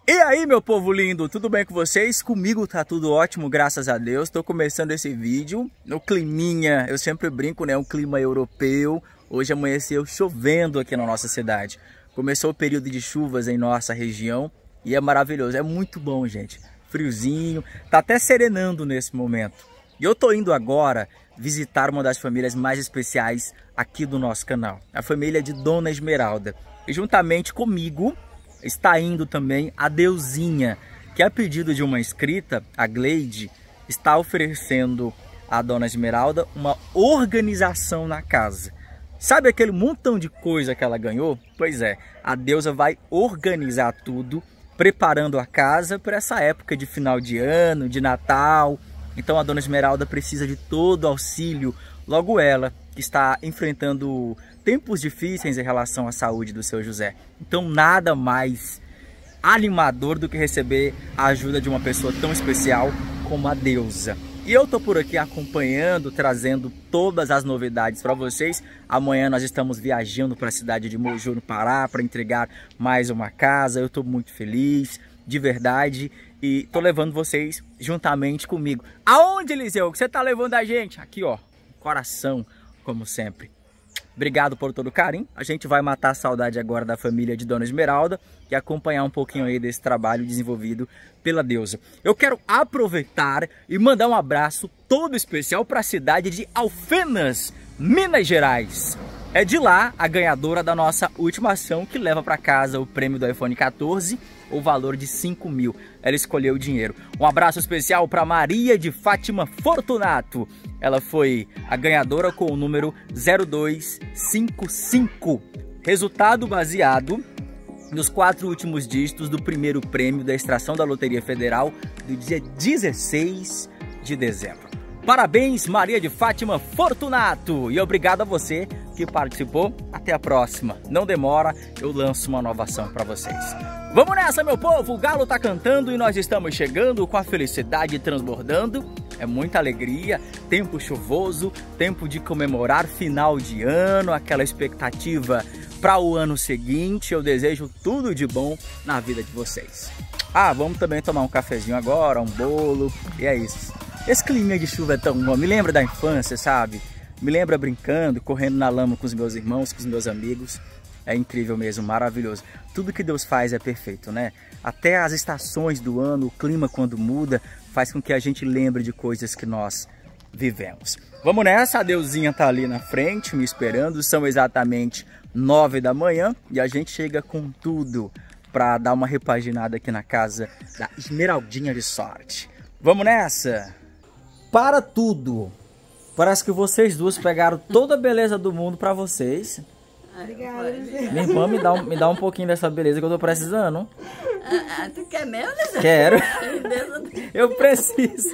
E aí, meu povo lindo, tudo bem com vocês? Comigo tá tudo ótimo, graças a Deus. Tô começando esse vídeo no climinha, eu sempre brinco, né? Um clima europeu. Hoje amanheceu chovendo aqui na nossa cidade. Começou o período de chuvas em nossa região e é maravilhoso, é muito bom, gente. Friozinho, tá até serenando nesse momento. E eu tô indo agora visitar uma das famílias mais especiais aqui do nosso canal. A família de Dona Esmeralda. E juntamente comigo está indo também a Deusinha, que a pedido de uma inscrita, a Gleide, está oferecendo à Dona Esmeralda uma organização na casa. Sabe aquele montão de coisa que ela ganhou? Pois é, a deusa vai organizar tudo, preparando a casa para essa época de final de ano, de Natal. Então a Dona Esmeralda precisa de todo o auxílio, logo ela que está enfrentando tempos difíceis em relação à saúde do seu José. Então nada mais animador do que receber a ajuda de uma pessoa tão especial como a deusa. E eu tô por aqui acompanhando, trazendo todas as novidades para vocês. Amanhã nós estamos viajando para a cidade de Moju, no Pará, para entregar mais uma casa. Eu tô muito feliz, de verdade, e tô levando vocês juntamente comigo. Aonde, Eliseu, que você tá levando a gente? Aqui, ó, coração, como sempre. Obrigado por todo o carinho. A gente vai matar a saudade agora da família de Dona Esmeralda e acompanhar um pouquinho aí desse trabalho desenvolvido pela deusa. Eu quero aproveitar e mandar um abraço todo especial para a cidade de Alfenas, Minas Gerais. É de lá a ganhadora da nossa última ação, que leva para casa o prêmio do iPhone 14, o valor de 5 mil. Ela escolheu o dinheiro. Um abraço especial para Maria de Fátima Fortunato. Ela foi a ganhadora com o número 0255. Resultado baseado nos 4 últimos dígitos do primeiro prêmio da extração da Loteria Federal do dia 16 de dezembro. Parabéns, Maria de Fátima Fortunato! E obrigado a você que participou. Até a próxima. Não demora, eu lanço uma nova ação para vocês. Vamos nessa, meu povo! O galo tá cantando e nós estamos chegando com a felicidade transbordando. É muita alegria, tempo chuvoso, tempo de comemorar final de ano, aquela expectativa para o ano seguinte. Eu desejo tudo de bom na vida de vocês. Ah, vamos também tomar um cafezinho agora, um bolo, e é isso. Esse clima de chuva é tão bom, me lembra da infância, sabe? Me lembra brincando, correndo na lama com os meus irmãos, com os meus amigos. É incrível mesmo, maravilhoso. Tudo que Deus faz é perfeito, né? Até as estações do ano, o clima quando muda, faz com que a gente lembre de coisas que nós vivemos. Vamos nessa, a Deusinha tá ali na frente me esperando. São exatamente 9 da manhã e a gente chega com tudo para dar uma repaginada aqui na casa da Esmeraldinha de Sorte. Vamos nessa? Para tudo! Parece que vocês duas pegaram toda a beleza do mundo para vocês. Obrigada. Minha irmã, me dá um pouquinho dessa beleza que eu tô precisando. Tu quer mesmo, né? Quero. Eu preciso.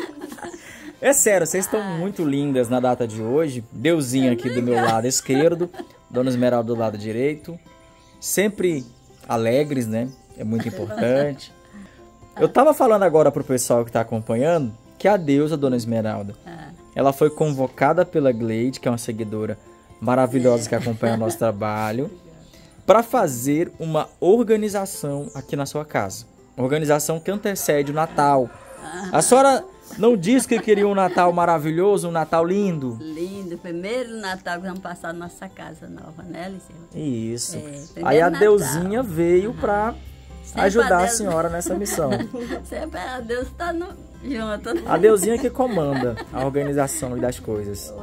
É sério, vocês estão muito lindas na data de hoje. Deusinha aqui do meu lado esquerdo, Dona Esmeralda do lado direito. Sempre alegres, né? É muito importante. Eu tava falando agora pro pessoal que tá acompanhando que a deusa Dona Esmeralda, ela foi convocada pela Gleide, que é uma seguidora maravilhosa que acompanha o nosso trabalho, para fazer uma organização aqui na sua casa. Uma organização que antecede o Natal. A senhora não disse que queria um Natal maravilhoso, um Natal lindo? Lindo. Primeiro Natal que vamos passar na nossa casa nova, né, Liceu? Isso. É, aí a Natal. Deusinha veio para ajudar a senhora nessa missão. Sempre a Deus está junto. A Deusinha que comanda a organização das coisas.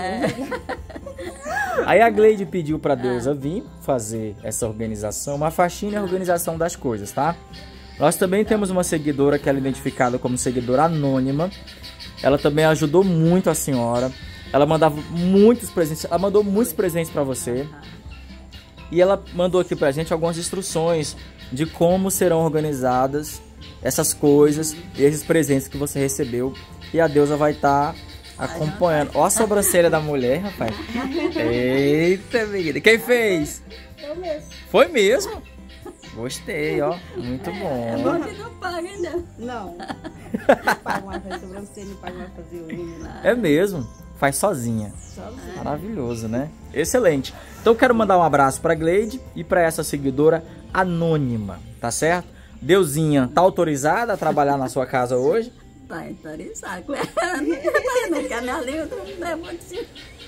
Aí a Gleide pediu para a deusa vir fazer essa organização, uma faxina e a organização das coisas, tá? Nós também temos uma seguidora que ela é identificada como seguidora anônima. Ela também ajudou muito a senhora. Ela mandava muitos presentes, ela mandou muitos presentes para você. E ela mandou aqui pra gente algumas instruções de como serão organizadas essas coisas e esses presentes que você recebeu. E a deusa vai estar acompanhando. Ó a sobrancelha da mulher, rapaz. Eita, menina. Quem fez? Eu mesmo. Foi mesmo? Gostei, ó. Muito bom. É bom que não paga, né? Não. Paga mais fazer sobrancelha, paga mais fazer unha. É mesmo. Faz sozinha. Sozinha. Maravilhoso, né? Excelente. Então eu quero mandar um abraço para Gleide e para essa seguidora anônima, tá certo? Deusinha, tá autorizada a trabalhar na sua casa hoje? Tá autorizado. Não quer minha língua, não é muito simples.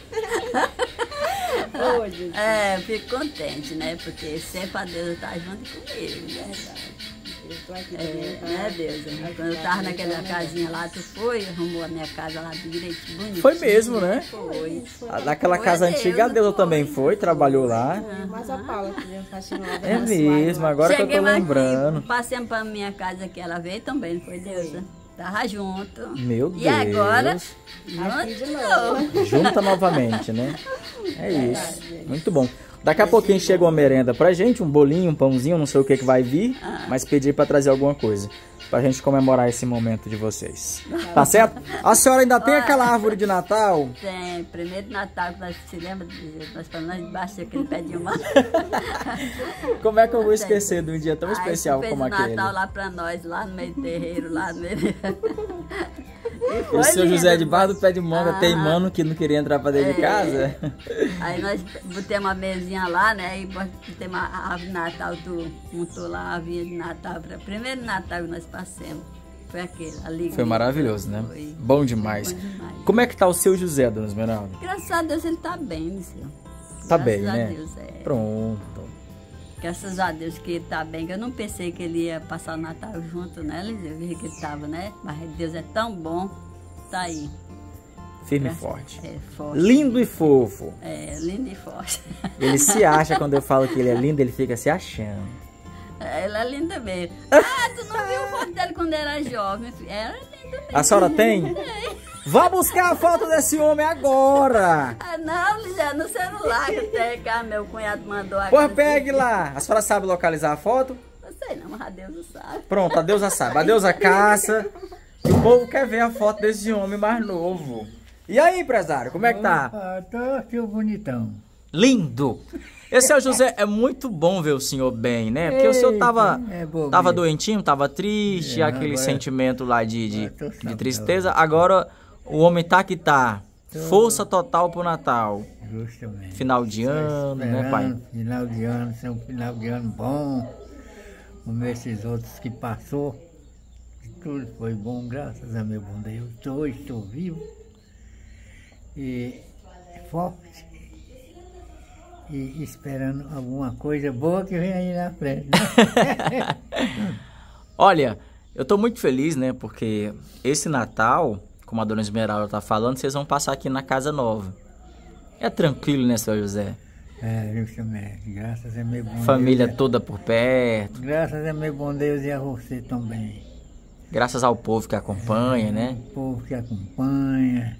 Fico contente, né? Porque sempre a Deus tá junto comigo, verdade. Eu tô aqui Né, Deus? Quando eu tava naquela casinha lá, tu foi, arrumou a minha casa lá direito, bonito. Foi mesmo, né? Foi. Naquela casa antiga, a Deus também foi, trabalhou lá. Mas a Paula que veio faxina lá da É nossa mesmo, agora que eu tô Chegamos lembrando. aqui, passemos pra minha casa que ela veio também, não foi Deus? Tava junto. Meu E Deus. agora, Aqui de junto. novo. Junta novamente, né? É isso. Muito bom. Daqui a pouquinho chega uma merenda pra gente, um bolinho, um pãozinho, não sei o que vai vir, mas pedir pra trazer alguma coisa. Pra gente comemorar esse momento de vocês. Tá certo? A senhora ainda tem aquela árvore de Natal? Tem, primeiro de Natal, que nós se lembra, nós falamos debaixo daquele pé de uma. Como é que eu vou esquecer de um dia tão especial como fez aquele? Natal lá pra nós, lá no meio do terreiro, lá no meio. O seu José debaixo do pé de manga teimando que não queria entrar pra dentro de casa? Aí nós botamos uma mesinha lá, né? E botamos a árvore de Natal, tu montou lá a árvore de Natal. Primeiro Natal que nós passamos. Foi aquele, ali. Foi maravilhoso, né? Foi. Bom demais. Bom demais. Como é que tá o seu José, dona Esmeralda? Graças a Deus ele tá bem, senhor. Tá bem, Graças a né? Deus, Pronto. Graças a Deus que ele tá bem, que eu não pensei que ele ia passar o Natal junto, né, Liseu? Eu vi que ele tava, né? Mas Deus é tão bom, tá aí. Firme e forte. É, forte. Lindo e fofo. É, lindo e forte. Ele se acha, quando eu falo que ele é lindo, ele fica se achando. Ela é linda mesmo. Ah, tu não viu a foto dele quando era jovem? Era linda mesmo. A senhora tem? Vá buscar a foto desse homem agora! Ah, não, Liseu, no celular que tem, que meu cunhado mandou aqui. Pois pegue lá. A senhora sabe localizar a foto? Não sei não, mas a Deus não sabe. Pronto, a deusa sabe. A deusa caça. E o povo quer ver a foto desse homem mais novo. E aí, empresário, como é que tá? Ah, tô aqui o bonitão. Lindo! Esse é o José, é muito bom ver o senhor bem, né? Porque o senhor tava bom doentinho, tava triste, aquele agora- sentimento lá de tô saudável. de tristeza. Agora o homem tá que tá. Força total pro Natal. Justamente. Final de ano, né, pai? Final de ano, ser um final de ano bom. Como esses outros que passou. Tudo foi bom, graças a meu bom Deus. Hoje estou vivo. E forte. E esperando alguma coisa boa que vem aí na frente. Né? Olha, eu tô muito feliz, né? Porque esse Natal, como a dona Esmeralda tá falando, vocês vão passar aqui na casa nova. É tranquilo, né, seu José? É, justamente. Graças a meu bom Família Deus. toda por perto. Graças a meu bom Deus e a você também. Graças ao povo que acompanha, né? O povo que acompanha.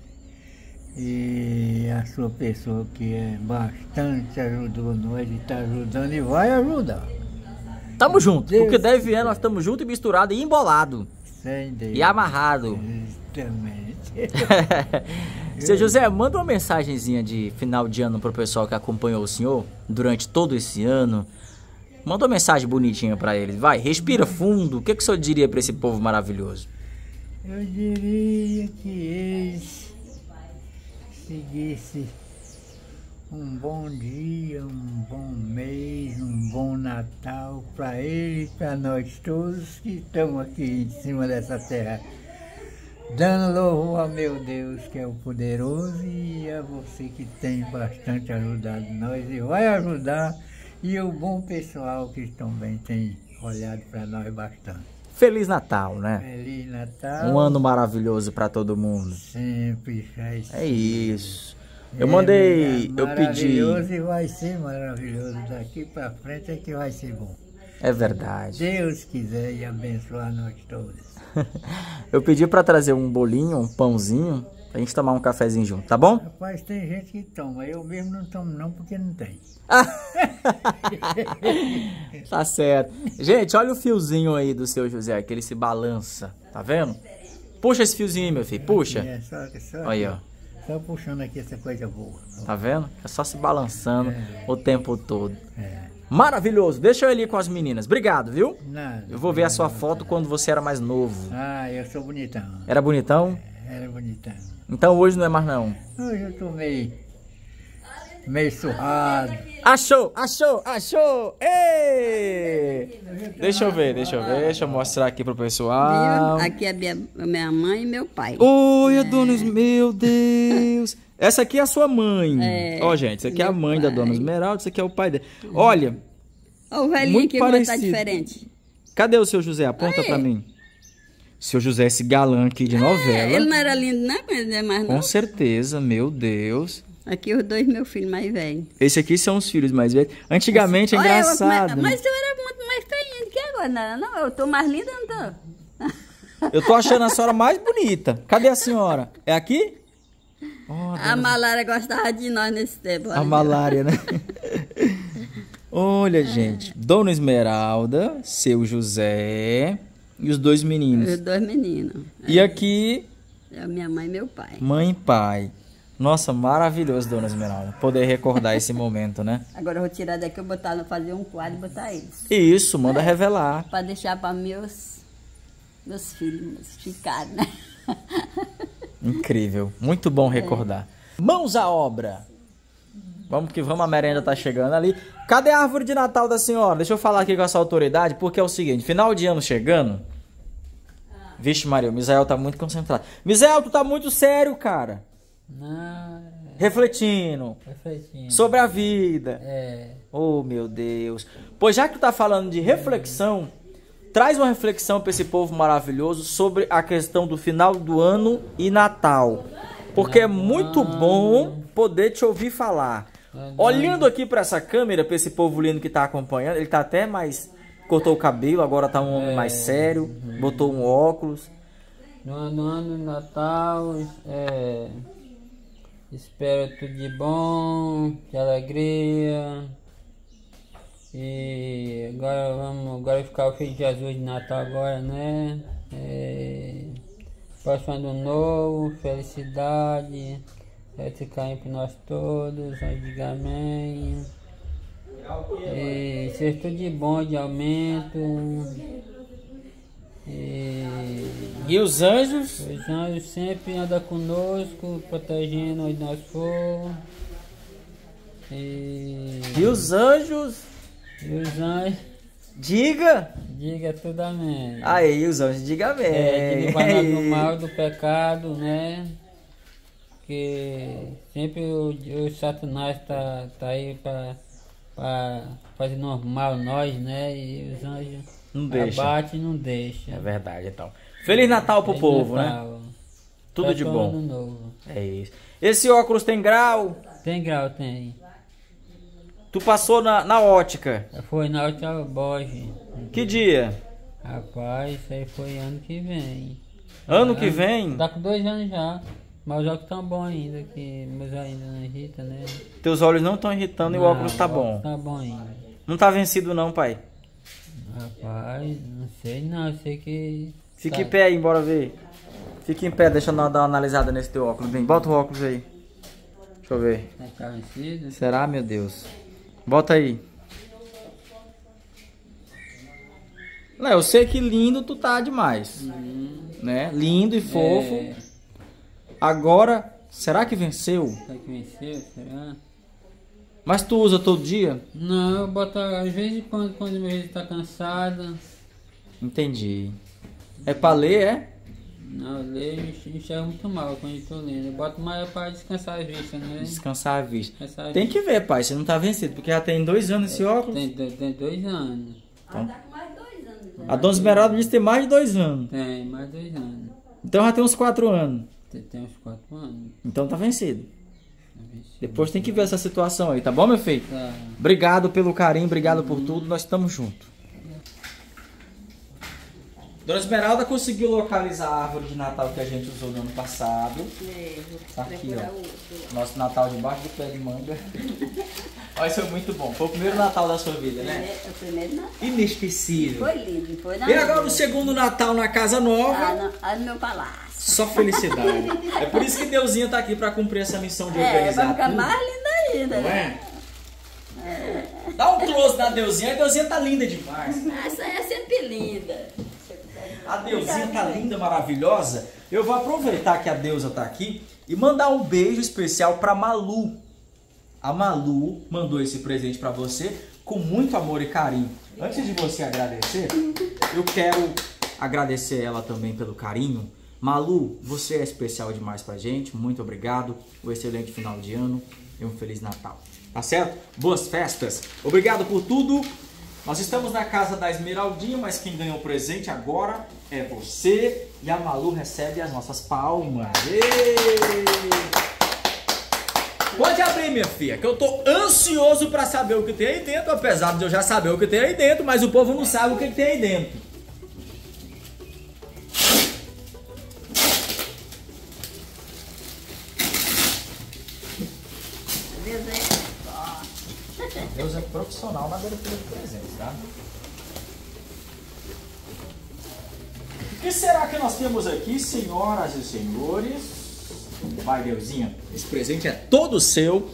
E a sua pessoa que é bastante ajudou nós e está ajudando e vai ajudar. Tamo junto. Deus Porque deve vier, nós estamos junto e misturado e embolado. Sem Deus. E amarrado. Justamente. Seu José, manda uma mensagenzinha de final de ano pro pessoal que acompanhou o senhor durante todo esse ano. Manda uma mensagem bonitinha pra eles. Vai, respira fundo. O que o senhor diria pra esse povo maravilhoso? Eu diria que eles seguisse um bom dia, um bom mês, um bom Natal para eles e para nós todos que estamos aqui em cima dessa terra. Dando louvor ao meu Deus, que é o poderoso, e a você que tem bastante ajudado nós e vai ajudar, e o bom pessoal que também tem olhado para nós bastante. Feliz Natal, né? Feliz Natal. Um ano maravilhoso pra todo mundo. Sempre faz. É isso. Eu mandei, eu pedi. Maravilhoso e vai ser maravilhoso. Daqui para frente é que vai ser bom. É verdade. Deus quiser e abençoar nós todos. Eu pedi pra trazer um bolinho, um pãozinho, pra gente tomar um cafezinho junto, tá bom? Rapaz, tem gente que toma. Eu mesmo não tomo não porque não tem. Tá certo. Gente, olha o fiozinho aí do seu José, que ele se balança, tá vendo? Puxa esse fiozinho aí, meu filho, puxa. É, só Aí, ó. Só puxando aqui essa coisa boa. Tá vendo? É só se balançando o tempo todo. É. Maravilhoso. Deixa eu ir ali com as meninas. Obrigado, viu? Nada. Eu vou ver a sua foto quando você era mais novo. Ah, eu sou bonitão. Era bonitão? Era bonitão. Então hoje não é mais não. Hoje eu tô meio meio surrado. Achou, achou, achou! Ei! Deixa eu ver. Deixa eu mostrar aqui pro pessoal. Viu? Aqui é minha mãe e meu pai. Oi, dona meu Deus! Essa aqui é a sua mãe. Ó, gente, essa aqui é a mãe da dona Esmeralda, esse aqui é o pai dela. Olha, Ó, o velhinho muito aqui tá parecido. diferente. Cadê o seu José? Aponta pra mim. Seu José, esse galã aqui de novela. Ele não era lindo, não, mas ele é mais Com novo. certeza, meu Deus. Aqui os dois meus filhos mais velhos. Esse aqui são os filhos mais velhos. Antigamente é Olha, engraçado. mas eu era muito mais feinha do que agora, não? Eu tô mais linda, não tô? Eu tô achando a senhora mais bonita. Cadê a senhora? É aqui? Oh, A malária gostava de nós nesse tempo. a malária, né? Olha, gente. Dona Esmeralda, seu José e os dois meninos. Os dois meninos. E aqui, É a minha mãe e meu pai. mãe e pai. Nossa, maravilhoso, Dona Esmeralda. Poder recordar esse momento, né? Agora eu vou tirar daqui, eu botar, fazer um quadro e botar eles. Isso, manda revelar. Pra deixar para meus filhos ficarem, né? Incrível. Muito bom recordar. Mãos à obra. Vamos que vamos, a merenda tá chegando ali. Cadê a árvore de Natal da senhora? Deixa eu falar aqui com essa autoridade, porque é o seguinte, final de ano chegando. Vixe Maria, o Misael tá muito concentrado. Misael, tu tá muito sério, cara. Não, Refletindo refletindo. sobre a vida. É, Oh, meu Deus. Pois já que tu tá falando de reflexão, traz uma reflexão para esse povo maravilhoso sobre a questão do final do ano e Natal. Porque é muito bom poder te ouvir falar. Olhando aqui para essa câmera, para esse povo lindo que tá acompanhando, ele tá até mais... Cortou o cabelo, agora tá um homem mais sério, botou um óculos. No ano de Natal, espero tudo de bom, de alegria. E agora ficar o filho de Jesus de Natal agora, né? Próximo ano novo, felicidade, esse carinho para nós todos, aí diga amém. E seja tudo de bom, de aumento. E os anjos? Os anjos sempre andam conosco, protegendo onde nós for. E os anjos? os anjos, Diga! diga tudo amém. Aí, os anjos, diga amém. Livrar nós do mal, do pecado, né? Porque sempre o Satanás tá aí para fazer normal nós, né? E os anjos Não deixa. abate e não deixa. É verdade, então. Feliz Natal pro Feliz povo, né? Natal. Tudo de Próximo bom. Ano novo. É isso. Esse óculos tem grau? Tem grau, tem. Tu passou na ótica. Foi na outra Borges. Que dia? Rapaz, isso aí foi ano que vem. Ano que vem? Tá com 2 anos já. Mas os óculos tão bons ainda, que meus ainda não irrita, né? Teus olhos não estão irritando e o óculos tá o óculos bom. Tá bom ainda. Não tá vencido não, pai. Rapaz, não sei não, sei que... Fica em pé aí, bora ver. Fica em pé, deixa eu dar uma analisada nesse teu óculos. Vem, bota o óculos aí. Deixa eu ver. Tá vencido? Será, meu Deus? Bota aí. Não, eu sei que lindo tu tá demais. Né? Lindo e fofo. Agora, será que venceu? Será que venceu? Será? Mas tu usa todo dia? Não, eu boto às vezes quando meu jeito tá cansado. Entendi. É pra ler, é? Não, eu leio e enxergo muito mal quando eu tô lendo. Eu boto mais pra descansar a vista, né? Descansar a vista. Descansar a Tem vista. que ver, pai, você não tá vencido, porque já tem 2 anos esse óculos. Tem 2 anos. A dona Esmeralda disse que tem mais de 2 anos. Tem mais 2 anos. Então já tem uns 4 anos. Tem uns 4 anos. Então tá vencido. Depois tem que ver essa situação aí, tá bom, meu filho? Tá. Obrigado pelo carinho, obrigado por tudo, nós estamos juntos. Dona Esmeralda conseguiu localizar a árvore de Natal que a gente usou no ano passado. Tá aqui, ó. Nosso Natal debaixo do pé de manga. Olha, isso foi muito bom. Foi o primeiro Natal da sua vida, né? O primeiro Natal. Inesquecível. Foi lindo, foi na E agora o segundo Natal na casa nova. no meu palácio. Só felicidade. É por isso que Deusinha tá aqui pra cumprir essa missão de Vai organizar ficar tudo. mais linda ainda, Não né? é? Dá um close na Deusinha. A Deusinha tá linda demais. Essa é sempre linda. A Deusinha tá linda, maravilhosa. Eu vou aproveitar que a Deusa tá aqui e mandar um beijo especial pra Malu. a Malu mandou esse presente pra você com muito amor e carinho. Antes de você agradecer, eu quero agradecer ela também pelo carinho. Malu, você é especial demais pra gente. Muito obrigado. Um excelente final de ano e um Feliz Natal. Tá certo? Boas festas. Obrigado por tudo. Nós estamos na casa da Esmeraldinha, mas quem ganhou o presente agora é você. E a Malu recebe as nossas palmas. Pode abrir, minha filha, que eu tô ansioso pra saber o que tem aí dentro, apesar de eu já saber o que tem aí dentro, mas o povo não sabe o que tem aí dentro. Deus é profissional na abertura de presentes, tá? O que será que nós temos aqui, senhoras e senhores? Vai, Deusinha, esse presente é todo seu.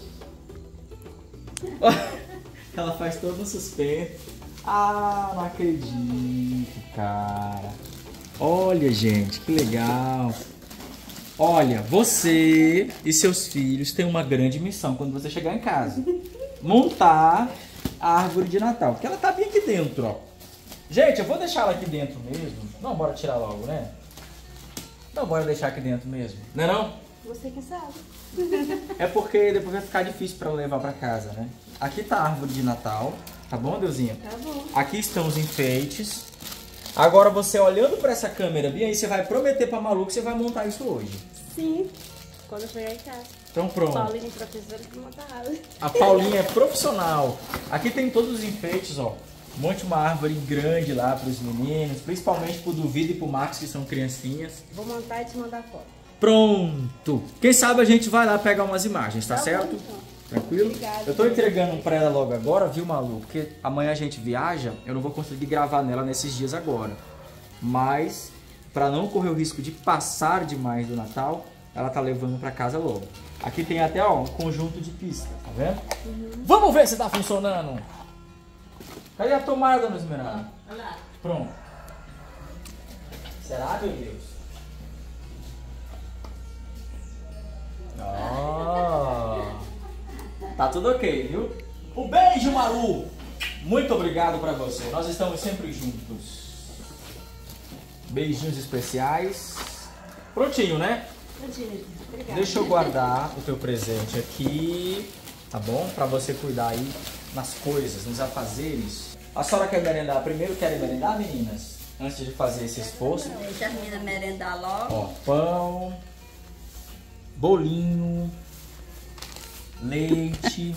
Ela faz todo um suspense. Ah, não acredito, cara. Olha, gente, que legal. Olha, você e seus filhos têm uma grande missão quando você chegar em casa. Montar a árvore de Natal. Porque ela tá bem aqui dentro, ó. Gente, eu vou deixar ela aqui dentro mesmo. Não, bora tirar logo, né? Não, bora deixar aqui dentro mesmo. Não é não? Você que sabe. É porque depois vai ficar difícil pra eu levar pra casa, né? Aqui tá a árvore de Natal. Tá bom, Deusinha? Tá bom. Aqui estão os enfeites. Agora você olhando pra essa câmera, Bia, aí você vai prometer pra Malu que você vai montar isso hoje. Sim. Quando eu chegar em casa. Então pronto. Paulinho, professora que monta a árvore. A Paulinha é profissional. Aqui tem todos os enfeites, ó. Monte uma árvore grande lá pros meninos, principalmente pro Duvido e pro Marcos, que são criancinhas. Vou montar e te mandar foto. Pronto! Quem sabe a gente vai lá pegar umas imagens, tá certo? Bom, então. Tranquilo? Obrigada. Eu tô entregando pra ela logo agora, viu, Malu? Porque amanhã a gente viaja, eu não vou conseguir gravar nela nesses dias agora. Mas, pra não correr o risco de passar demais do Natal, ela tá levando pra casa logo. Aqui tem até, ó, um conjunto de pista, tá vendo? Vamos ver se tá funcionando! Cadê a tomada, dona Esmeralda? Olha lá. Pronto. Será, meu Deus? Tá tudo ok, viu? Um beijo, Malu! Muito obrigado pra você. Nós estamos sempre juntos. Beijinhos especiais. Prontinho, né? Prontinho. Obrigada. Deixa eu guardar o teu presente aqui, tá bom? Pra você cuidar aí nas coisas, nos afazeres. A senhora quer merendar primeiro? Querem merendar, meninas? Antes de fazer esse esforço. Deixa as meninas merendar logo. Ó, pão, bolinho, leite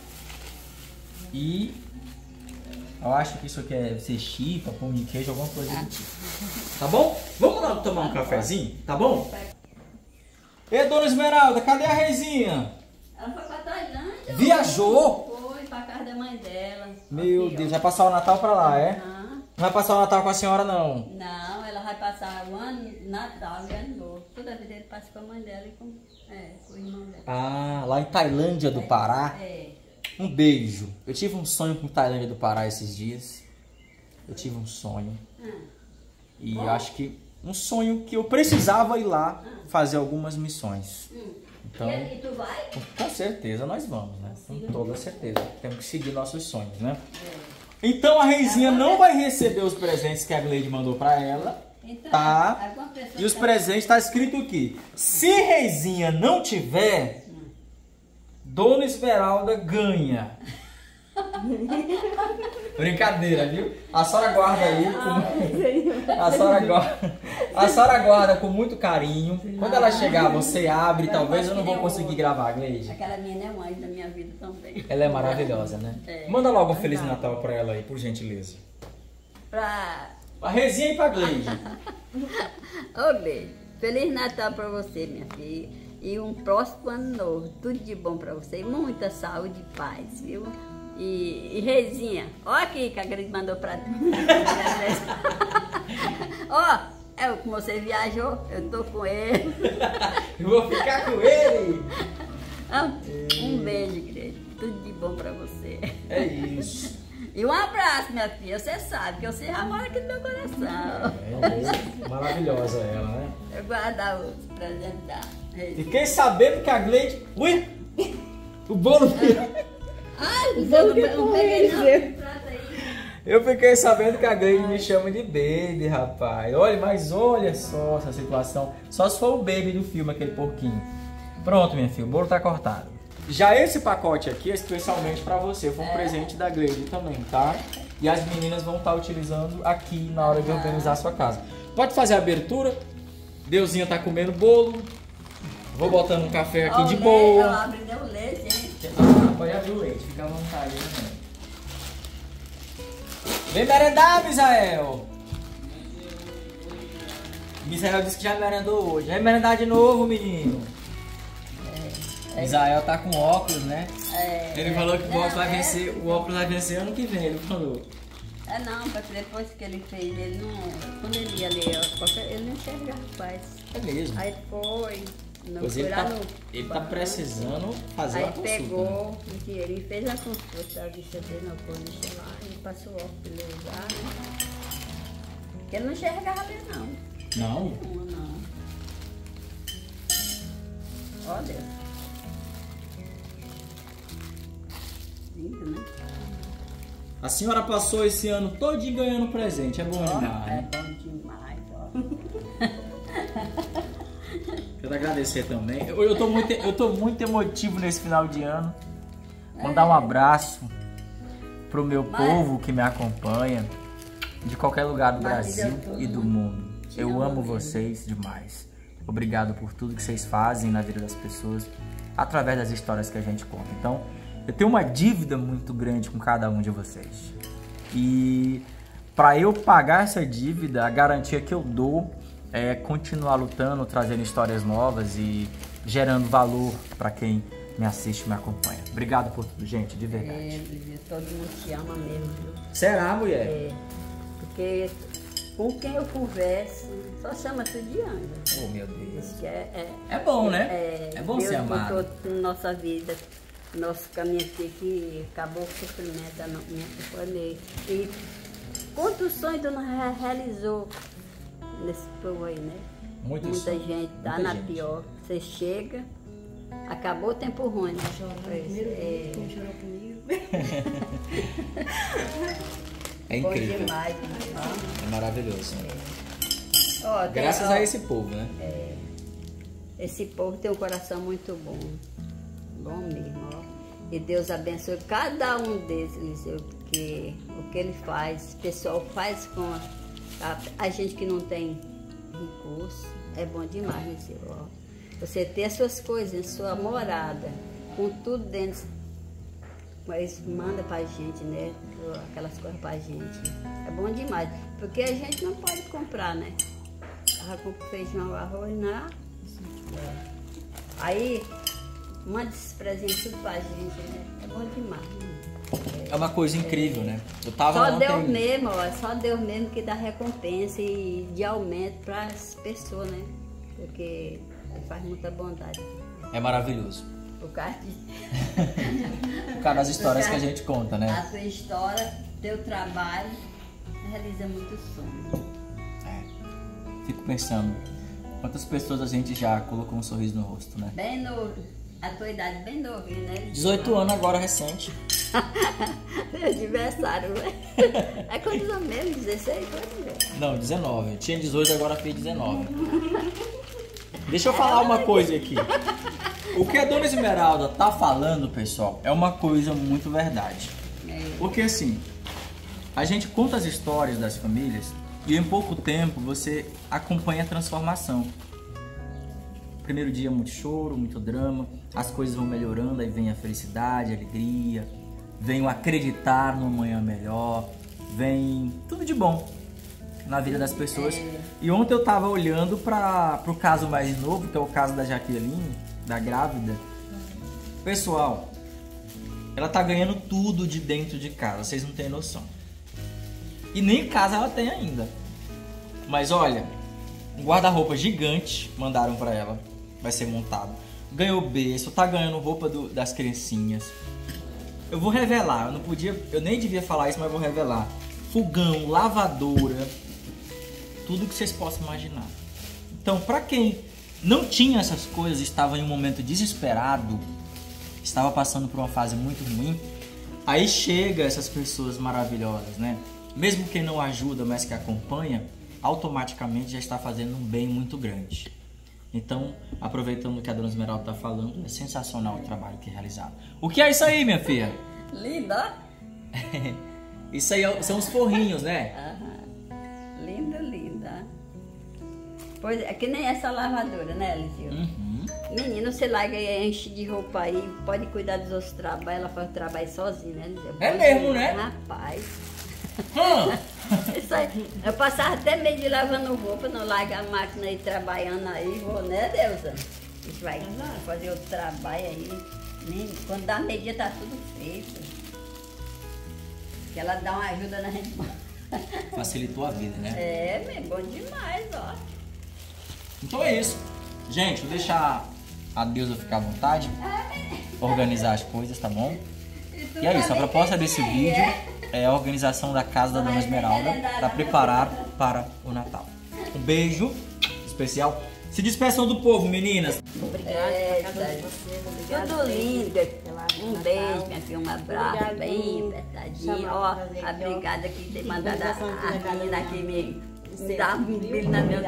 e eu acho que isso aqui deve ser chipa, pão de queijo, alguma coisa do tipo. Tá bom? Vamos lá tomar um cafezinho, tá bom? Ei, dona Esmeralda, cadê a Reizinha? Ela foi pra Tailândia. Viajou? Foi pra casa da mãe dela. Meu Aqui, Deus, ó. vai passar o Natal pra lá, é? Aham. Não vai passar o Natal com a senhora, não. Não, ela vai passar o ano, Natal e Ano Novo. Toda vez ele passa com a mãe dela e com o irmão dela. Ah, lá em Tailândia do Pará. É. Um beijo. Eu tive um sonho com Tailândia do Pará esses dias. Eu tive um sonho. E eu acho que um sonho que eu precisava ir lá fazer algumas missões. Então, E tu vai? com certeza nós vamos, né? Com toda certeza. Temos que seguir nossos sonhos, né? Então a Reizinha não vai receber os presentes que a Gleide mandou pra ela, Então, tá? alguma pessoa E os tá- presentes tá escrito aqui. Se Reizinha não tiver, Dona Esmeralda ganha. Brincadeira, viu? A senhora guarda aí. A senhora guarda com muito carinho. Quando ela chegar, você abre. Talvez eu não vou conseguir gravar, Gleide. Aquela menina é um anjo da minha vida também. Ela é maravilhosa, né? É. Manda logo um Feliz Natal pra ela aí, por gentileza. Pra... A Rezinha e pra Gleide. Ô, beijo. Feliz Natal pra você, minha filha. E um próximo ano novo. Tudo de bom pra você. E muita saúde e paz, viu? E Rezinha, ó aqui que a Gleide mandou pra tu. Ó, como você viajou, eu tô com ele. Eu vou ficar com ele. Um beijo, Gleide. Tudo de bom pra você. É isso. E um abraço, minha filha. Você sabe que você já mora aqui no meu coração. É maravilhosa ela, né? Eu guardar os presentes da Rezinha. Fiquei sabendo que a Gleide... Ui! O bolo... Ai, eu não peguei não. Prata aí. Eu fiquei sabendo que a Gleide me chama de baby, rapaz. Olha, mas olha só essa situação. Só se for o baby do filme, aquele porquinho. Pronto, minha filha, o bolo tá cortado. Já esse pacote aqui é especialmente pra você. Foi um presente da Gleide também, tá? E as meninas vão estar utilizando aqui na hora de organizar a sua casa. Pode fazer a abertura. Deusinha tá comendo bolo. Vou botando um café aqui de boa. Ela abre o leite, gente. Pode abrir o leite, fica à vontade, né? Vem merendar, Misael! Misael disse que já merendou hoje. Vem merendar de novo, menino. Misael tá com óculos, né? Ele falou que o óculos vai vencer, o óculos vai vencer ano que vem, ele falou. Não, porque depois que ele fez, ele não. Quando ele ia ler, ele não enxerga, rapaz. É mesmo. Aí foi. Pois ele tá precisando fazer aí a consulta. Aí pegou o dinheiro e fez a consulta, a vista dele na polícia lá, e passou o óculos pra ele usar, né? Porque ele não enxergava bem, não. Não? Não. Ó Deus. Lindo, né? A senhora passou esse ano todinho ganhando presente, é bom demais. É bom demais, ó. Quero agradecer também. Eu tô muito emotivo nesse final de ano. Mandar um abraço pro meu povo que me acompanha de qualquer lugar do Brasil e do mundo. Eu amo vocês demais. Obrigado por tudo que vocês fazem na vida das pessoas através das histórias que a gente conta. Então, eu tenho uma dívida muito grande com cada um de vocês. E para eu pagar essa dívida, a garantia que eu dou é continuar lutando, trazendo histórias novas e gerando valor para quem me assiste e me acompanha. Obrigado por tudo, gente, de verdade. Todo mundo te ama mesmo, viu? Será, mulher? Porque com quem eu converso, só chama tudo de anjo. Oh, meu Deus. Que é bom, né? É bom ser amado. Deus botou na nossa vida, nosso caminho aqui, que acabou o sofrimento da minha companhia. E quantos sonhos Deus não realizou nesse povo aí, né? Muita gente tá na pior. Você chega, acabou o tempo ruim, né? Chorou comigo. É incrível. Bom demais, É maravilhoso. Ó, graças a esse povo, né? Esse povo tem um coração muito bom. Bom mesmo, ó. E Deus abençoe cada um deles, porque o que ele faz, o pessoal faz com a gente que não tem recurso, é bom demais, né, Senhor? Ó. Você ter as suas coisas, sua morada, com tudo dentro, mas manda pra gente, né? Aquelas coisas pra gente. É bom demais, porque a gente não pode comprar, né? Compra feijão, arroz, não. Aí, manda esses presentes tudo pra gente, né? É bom demais. É uma coisa incrível, né? Eu tava só ontem... Deus mesmo, ó, só Deus mesmo que dá recompensa e de aumento para as pessoas, né? Porque ele faz muita bondade. É maravilhoso. Por causa Por causa das histórias que a gente conta, né? A tua história, teu trabalho, realiza muitos sonhos. Fico pensando, quantas pessoas a gente já colocou um sorriso no rosto, né? Bem novo, a tua idade bem novinha, né? 18 anos agora, recente. Meu aniversário, né? É quantos anos mesmo? 16? Não, 19. Eu tinha 18, agora fiz 19. Deixa eu falar uma coisa aqui. O que a Dona Esmeralda tá falando, pessoal, é uma coisa muito verdade. Porque assim, a gente conta as histórias das famílias e em pouco tempo você acompanha a transformação. Primeiro dia muito choro, muito drama, as coisas vão melhorando, aí vem a felicidade, a alegria, vem o acreditar numa manhã melhor, vem tudo de bom na vida das pessoas. E ontem eu tava olhando para o caso mais novo, que é o caso da Jaqueline, da grávida. Pessoal, ela tá ganhando tudo de dentro de casa, vocês não têm noção. E nem casa ela tem ainda. Mas olha, um guarda-roupa gigante mandaram para ela, vai ser montado. Ganhou berço, tá ganhando roupa das criancinhas. Eu vou revelar, eu nem devia falar isso, mas vou revelar. Fogão, lavadora, tudo que vocês possam imaginar. Então, para quem não tinha essas coisas, estava em um momento desesperado, estava passando por uma fase muito ruim. Aí chega essas pessoas maravilhosas, né? Mesmo quem não ajuda, mas que acompanha, automaticamente já está fazendo um bem muito grande. Então, aproveitando o que a Dona Esmeralda está falando, é sensacional o trabalho que é realizado. O que é isso aí, minha filha? Linda, Isso aí são os forrinhos, né? ó. Linda, linda. Pois é, que nem essa lavadora, né, Eliseu? Menino, você larga e enche de roupa aí, pode cuidar dos outros trabalhos, ela faz o trabalho sozinha, né, Eliseu? É mesmo, né? Rapaz. Isso aí, eu passava até meio de lavando roupa, não larga a máquina aí trabalhando aí, vou, né, Deusa? A gente vai fazer outro trabalho aí. Quando dá meio dia tá tudo feito. Que ela dá uma ajuda na gente. Facilitou a vida, né? É bom demais, ó. Então é isso. Gente, vou deixar a Deusa ficar à vontade, organizar as coisas, tá bom? E é isso, a proposta desse vídeo é a organização da casa da Dona Esmeralda para preparar para o Natal. Um beijo especial. Se despeçam do povo, meninas. Obrigada. Tudo lindo. Um beijo, minha filha, um abraço bem apertadinho. Ó, a brigada que tem mandado a menina aqui me dar um brilho na minha...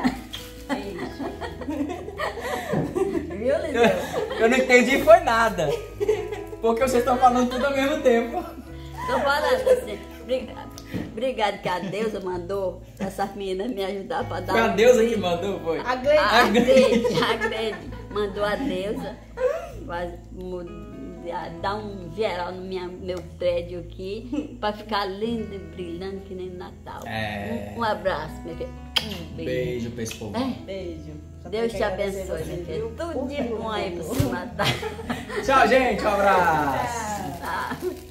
Viu, Liseu? Eu não entendi foi nada. Porque vocês estão falando tudo ao mesmo tempo. Tô falando assim, obrigado que a Deusa mandou essas meninas me ajudar para dar Foi a Deusa que mandou, foi? A Grande mandou a Deusa dar um geral no meu prédio aqui para ficar lindo e brilhando que nem Natal. Um abraço, minha filha. Beijo pra esse povo. Beijo. Deus te abençoe, minha filha. Tudo de bom aí pro seu Natal. Tchau, gente. Um abraço. Tá.